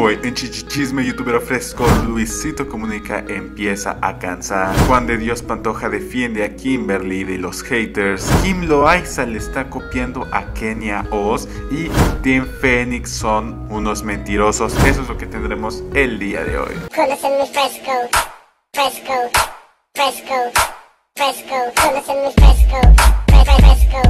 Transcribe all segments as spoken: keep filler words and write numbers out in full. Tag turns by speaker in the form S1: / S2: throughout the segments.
S1: Hoy en Chichisme Youtuber Fresco, Luisito Comunica empieza a cansar. Juan de Dios Pantoja defiende a Kimberly de los haters. Kim Loaiza le está copiando a Kenia Oz y Team Fénix son unos mentirosos. Eso es lo que tendremos el día de hoy.
S2: Conocen mi fresco, fresco, fresco, fresco, conocen mi fresco, fresco,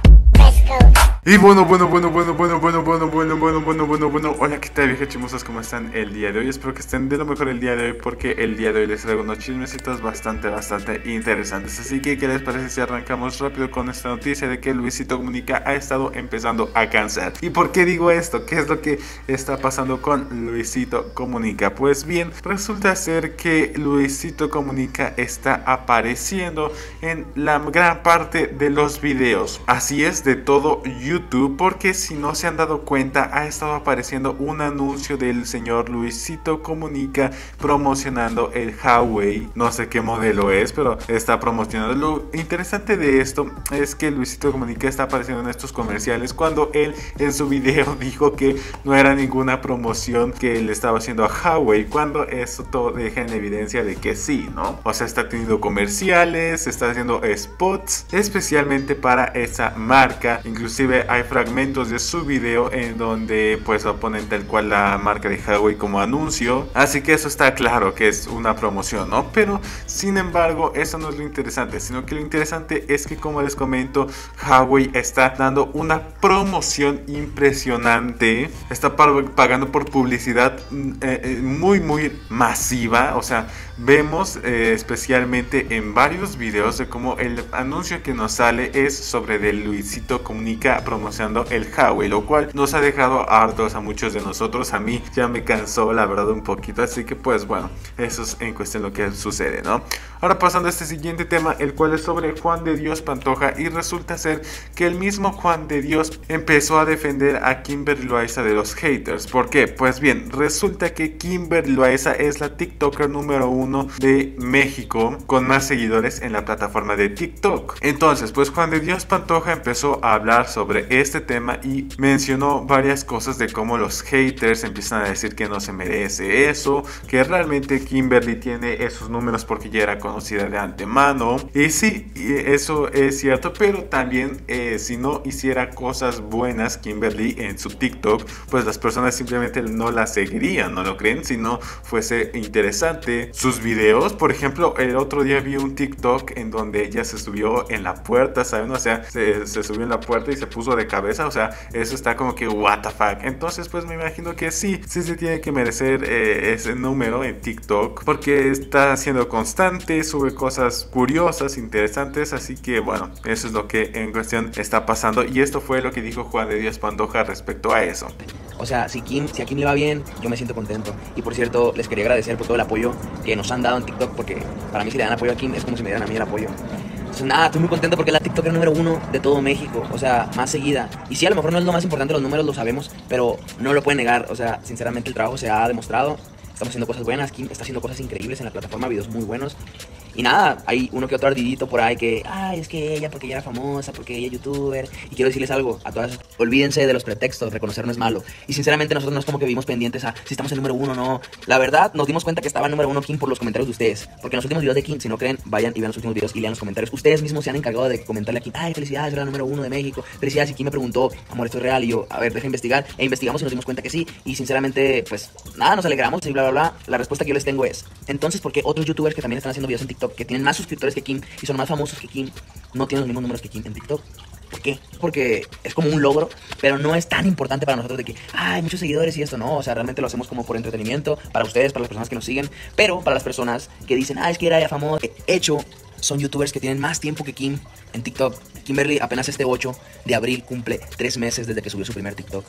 S2: fresco.
S1: Y bueno, bueno, bueno, bueno, bueno, bueno, bueno, bueno, bueno, bueno, bueno, bueno. Hola, ¿qué tal, viejas chismosas? ¿Cómo están el día de hoy? Espero que estén de lo mejor el día de hoy, porque el día de hoy les traigo unos chismecitos bastante, bastante interesantes. Así que, ¿qué les parece si arrancamos rápido con esta noticia de que Luisito Comunica ha estado empezando a cansar? ¿Y por qué digo esto? ¿Qué es lo que está pasando con Luisito Comunica? Pues bien, resulta ser que Luisito Comunica está apareciendo en la gran parte de los videos. Así es, de todo YouTube. YouTube, porque si no se han dado cuenta, ha estado apareciendo un anuncio del señor Luisito Comunica promocionando el Huawei, no sé qué modelo es, pero está promocionando. Lo interesante de esto es que Luisito Comunica está apareciendo en estos comerciales cuando él en su video dijo que no era ninguna promoción que le estaba haciendo a Huawei, cuando eso todo deja en evidencia de que sí, ¿no? O sea, está teniendo comerciales, está haciendo spots especialmente para esa marca. Inclusive hay fragmentos de su video en donde pues lo ponen tal cual la marca de Huawei como anuncio, así que eso está claro que es una promoción, ¿no? Pero sin embargo, eso no es lo interesante, sino que lo interesante es que, como les comento, Huawei está dando una promoción impresionante, está pagando por publicidad eh, muy muy masiva. O sea, vemos eh, especialmente en varios videos de cómo el anuncio que nos sale es sobre de Luisito Comunica promocionando el Huawei, lo cual nos ha dejado hartos a muchos de nosotros. A mí ya me cansó, la verdad, un poquito, así que pues bueno, eso es en cuestión lo que sucede, ¿no? Ahora pasando a este siguiente tema, el cual es sobre Juan de Dios Pantoja, y resulta ser que el mismo Juan de Dios empezó a defender a Kimberly Loaiza de los haters. ¿Por qué? Pues bien, resulta que Kimberly Loaiza es la TikToker número uno de México con más seguidores en la plataforma de TikTok. Entonces, pues Juan de Dios Pantoja empezó a hablar sobre este tema y mencionó varias cosas de cómo los haters empiezan a decir que no se merece eso, que realmente Kimberly tiene esos números porque ya era conocida de antemano. Y sí, eso es cierto, pero también eh, si no hiciera cosas buenas Kimberly en su TikTok, pues las personas simplemente no la seguirían, ¿no lo creen? Si no fuese interesante sus videos. Por ejemplo, el otro día vi un TikTok en donde ella se subió en la puerta, ¿saben? O sea, se, se subió en la puerta y se puso de cabeza. O sea, eso está como que what the fuck. Entonces pues me imagino que sí, sí se tiene que merecer eh, ese número en TikTok, porque está siendo constante, sube cosas curiosas, interesantes. Así que bueno, eso es lo que en cuestión está pasando, y esto fue lo que dijo Juan de Dios Pantoja respecto a eso.
S3: O sea, si, Kim, si a Kim le va bien, yo me siento contento. Y por cierto, les quería agradecer por todo el apoyo que nos han dado en TikTok, porque para mí si le dan apoyo a Kim es como si me dieran a mí el apoyo. Entonces nada, estoy muy contento porque es la TikToker número uno de todo México, o sea, más seguida. Y sí, a lo mejor no es lo más importante, los números lo sabemos, pero no lo pueden negar. O sea, sinceramente el trabajo se ha demostrado. Estamos haciendo cosas buenas, Kim está haciendo cosas increíbles en la plataforma, videos muy buenos. Y nada, hay uno que otro ardidito por ahí que, ay, es que ella, porque ella era famosa, porque ella es youtuber. Y quiero decirles algo a todas, olvídense de los pretextos, reconocer no es malo. Y sinceramente nosotros no es como que vivimos pendientes a si estamos en número uno o no. La verdad, nos dimos cuenta que estaba en número uno Kim por los comentarios de ustedes. Porque en los últimos videos de Kim, si no creen, vayan y vean los últimos videos y lean los comentarios. Ustedes mismos se han encargado de comentarle a Kim, ay, felicidades, era la número uno de México. Felicidades, y Kim me preguntó, amor, esto es real. Y yo, a ver, deja investigar. E investigamos y nos dimos cuenta que sí. Y sinceramente, pues, nada, nos alegramos y bla, bla, bla. La respuesta que yo les tengo es, entonces, ¿por qué otros youtubers que también están haciendo videos en TikTok, que tienen más suscriptores que Kim y son más famosos que Kim, no tienen los mismos números que Kim en TikTok? ¿Por qué? Porque es como un logro, pero no es tan importante para nosotros de que hay muchos seguidores y esto no. O sea, realmente lo hacemos como por entretenimiento, para ustedes, para las personas que nos siguen. Pero para las personas que dicen, ah, es que era ya famoso, de hecho, son youtubers que tienen más tiempo que Kim en TikTok. Kimberly apenas este ocho de abril cumple tres meses desde que subió su primer TikTok.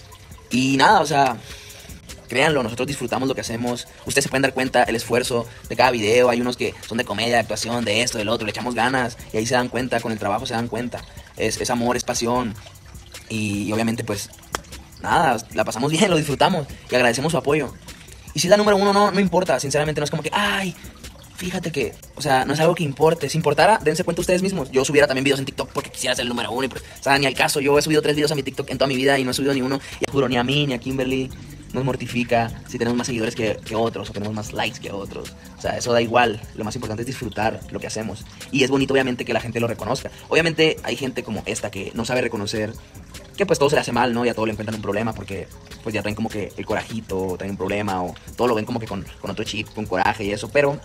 S3: Y nada, o sea, créanlo, nosotros disfrutamos lo que hacemos. Ustedes se pueden dar cuenta el esfuerzo de cada video. Hay unos que son de comedia, de actuación, de esto, del otro. Le echamos ganas y ahí se dan cuenta, con el trabajo se dan cuenta. Es, es amor, es pasión. Y, y obviamente pues nada, la pasamos bien, lo disfrutamos y agradecemos su apoyo. Y si es la número uno, no, no importa. Sinceramente no es como que, ay, fíjate que, o sea, no es algo que importe. Si importara, dense cuenta ustedes mismos. Yo subiera también videos en TikTok porque quisiera ser el número uno. Y pues, o sea, ni al caso. Yo he subido tres videos a mi TikTok en toda mi vida y no he subido ni uno. Y juro, ni a mí, ni a Kimberly. nos mortifica si tenemos más seguidores que, que otros o tenemos más likes que otros. O sea, eso da igual. Lo más importante es disfrutar lo que hacemos. Y es bonito, obviamente, que la gente lo reconozca. Obviamente hay gente como esta que no sabe reconocer que pues todo se le hace mal, ¿no? Y a todo le encuentran un problema porque pues ya traen como que el corajito, o traen un problema, o todo lo ven como que con, con otro chip, con coraje y eso. Pero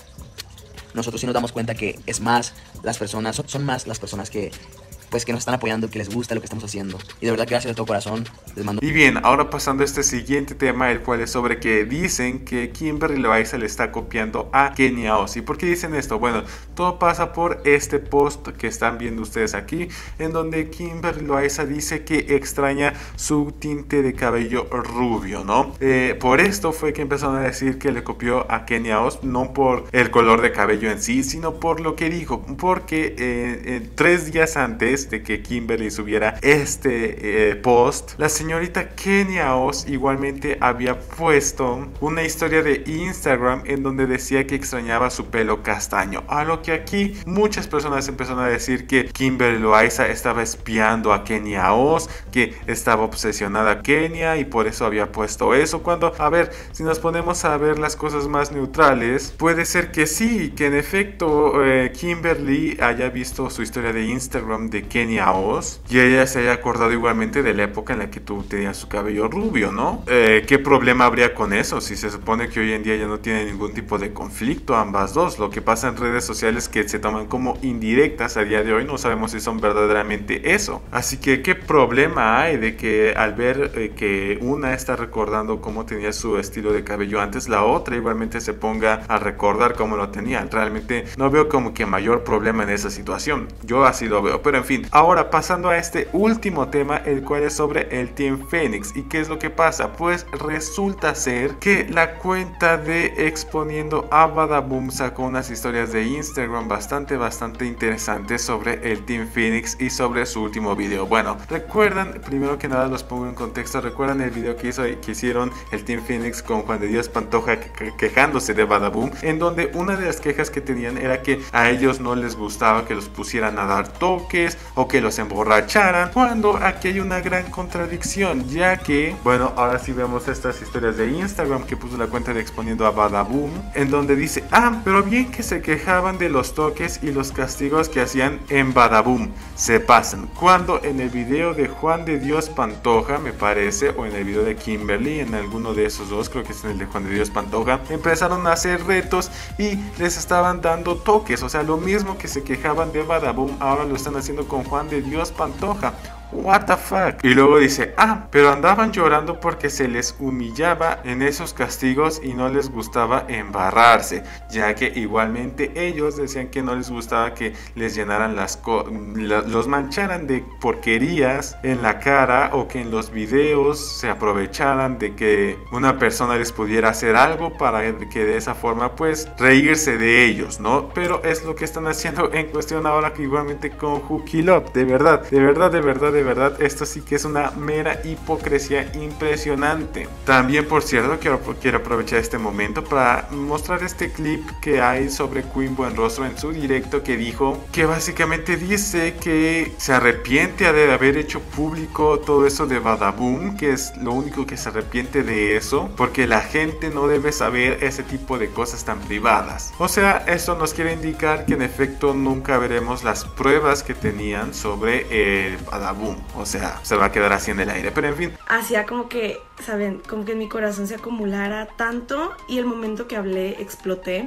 S3: nosotros sí nos damos cuenta que es más las personas, son, son más las personas que pues que nos están apoyando, que les gusta lo que estamos haciendo. Y de verdad, gracias de todo corazón, les mando.
S1: Y bien, ahora pasando a este siguiente tema, el cual es sobre que dicen que Kimberly Loaiza le está copiando a Kenia Oz. ¿Y por qué dicen esto? Bueno, todo pasa por este post que están viendo ustedes aquí, en donde Kimberly Loaiza dice que extraña su tinte de cabello rubio, ¿no? Eh, por esto fue que empezaron a decir que le copió a Kenia Oz, no por el color de cabello en sí, sino por lo que dijo, porque eh, eh, tres días antes de que Kimberly subiera este eh, post, la señorita Kenia Oz igualmente había puesto una historia de Instagram en donde decía que extrañaba su pelo castaño, a lo que aquí muchas personas empezaron a decir que Kimberly Loaiza estaba espiando a Kenia Oz, que estaba obsesionada a Kenia y por eso había puesto eso, cuando, a ver, si nos ponemos a ver las cosas más neutrales, puede ser que sí, que en efecto eh, Kimberly haya visto su historia de Instagram de Kenia Oz y ella se haya acordado igualmente de la época en la que tú tenías su cabello rubio, ¿no? Eh, ¿Qué problema habría con eso? Si se supone que hoy en día ya no tiene ningún tipo de conflicto ambas dos. Lo que pasa en redes sociales que se toman como indirectas a día de hoy, no sabemos si son verdaderamente eso. Así que ¿qué problema hay de que al ver eh, que una está recordando cómo tenía su estilo de cabello antes, la otra igualmente se ponga a recordar cómo lo tenía? Realmente no veo como que mayor problema en esa situación. Yo así lo veo, pero en fin. Ahora pasando a este último tema, el cual es sobre el Team Fénix. ¿Y qué es lo que pasa? Pues resulta ser que la cuenta de Exponiendo a Badaboom sacó unas historias de Instagram bastante bastante interesantes sobre el Team Fénix y sobre su último video. Bueno, recuerdan, primero que nada los pongo en contexto, recuerdan el video que, hizo, que hicieron el Team Fénix con Juan de Dios Pantoja que, quejándose de Badaboom, en donde una de las quejas que tenían era que a ellos no les gustaba que los pusieran a dar toques o que los emborracharan, cuando aquí hay una gran contradicción, ya que, bueno, ahora sí vemos estas historias de Instagram que puso la cuenta de Exponiendo a Badaboom, en donde dice, ah, pero bien que se quejaban de los toques y los castigos que hacían en Badaboom, se pasan, cuando en el video de Juan de Dios Pantoja, me parece, o en el video de Kimberly, en alguno de esos dos, creo que es en el de Juan de Dios Pantoja, empezaron a hacer retos y les estaban dando toques, o sea, lo mismo que se quejaban de Badaboom, ahora lo están haciendo con Juan de Dios Pantoja. What the fuck. Y luego dice, ah, pero andaban llorando porque se les humillaba en esos castigos y no les gustaba embarrarse, ya que igualmente ellos decían que no les gustaba que les llenaran las la, los mancharan de porquerías en la cara, o que en los videos se aprovecharan de que una persona les pudiera hacer algo para que de esa forma pues reírse de ellos, ¿no? Pero es lo que están haciendo en cuestión ahora, que igualmente con Hooky Love. De verdad, de verdad, de verdad, de verdad, esto sí que es una mera hipocresía impresionante. También, por cierto, quiero, quiero aprovechar este momento para mostrar este clip que hay sobre Queen Buenrostro en su directo, que dijo que básicamente dice que se arrepiente de haber hecho público todo eso de Badaboom, que es lo único que se arrepiente de eso, porque la gente no debe saber ese tipo de cosas tan privadas. O sea, esto nos quiere indicar que en efecto nunca veremos las pruebas que tenían sobre el Badaboom. O sea, se va a quedar así en el aire, pero en fin.
S4: Hacía como que, ¿saben? Como que en mi corazón se acumulara tanto, y el momento que hablé exploté.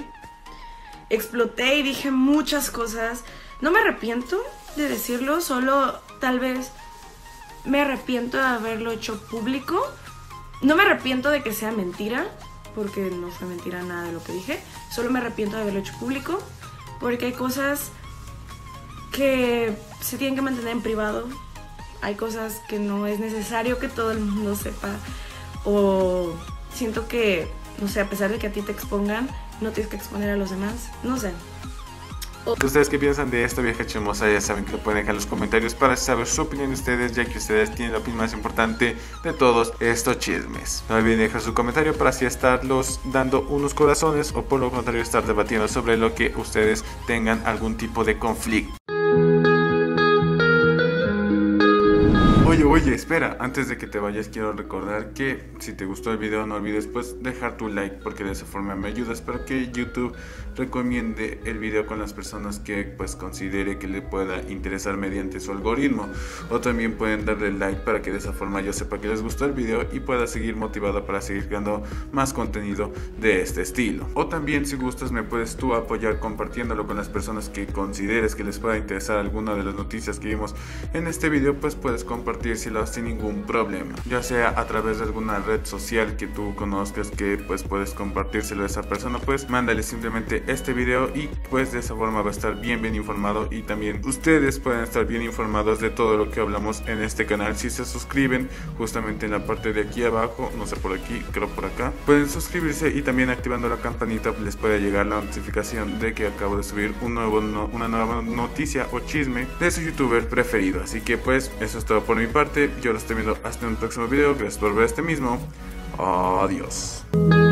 S4: Exploté y dije muchas cosas. No me arrepiento de decirlo, solo tal vez me arrepiento de haberlo hecho público. No me arrepiento de que sea mentira, porque no fue mentira nada de lo que dije. Solo me arrepiento de haberlo hecho público, porque hay cosas que se tienen que mantener en privado. Hay cosas que no es necesario que todo el mundo sepa. O siento que, no sé, a pesar de que a ti te expongan, no tienes que exponer a los demás. No sé.
S1: ¿Ustedes qué piensan de esta vieja chismosa? Ya saben que lo pueden dejar en los comentarios para saber su opinión de ustedes, ya que ustedes tienen la opinión más importante de todos estos chismes. No olviden dejar su comentario para así estarlos dando unos corazones, o por lo contrario estar debatiendo sobre lo que ustedes tengan algún tipo de conflicto. Oye, Oye, espera, antes de que te vayas quiero recordar que si te gustó el video no olvides pues dejar tu like, porque de esa forma me ayudas para que YouTube recomiende el video con las personas que pues considere que le pueda interesar mediante su algoritmo. O también pueden darle like para que de esa forma yo sepa que les gustó el video y pueda seguir motivado para seguir creando más contenido de este estilo. O también si gustas me puedes tú apoyar compartiéndolo con las personas que consideres que les pueda interesar alguna de las noticias que vimos en este video, pues puedes compartírselo sin ningún problema, ya sea a través de alguna red social que tú conozcas que pues puedes compartírselo a esa persona, pues mándale simplemente este video y pues de esa forma va a estar bien bien informado, y también ustedes pueden estar bien informados de todo lo que hablamos en este canal si se suscriben justamente en la parte de aquí abajo, no sé, por aquí, creo por acá, pueden suscribirse y también activando la campanita les puede llegar la notificación de que acabo de subir un nuevo, no, una nueva noticia o chisme de su youtuber preferido. Así que pues eso es todo por mi parte, yo los estoy viendo hasta un próximo video, gracias por ver este mismo, adiós.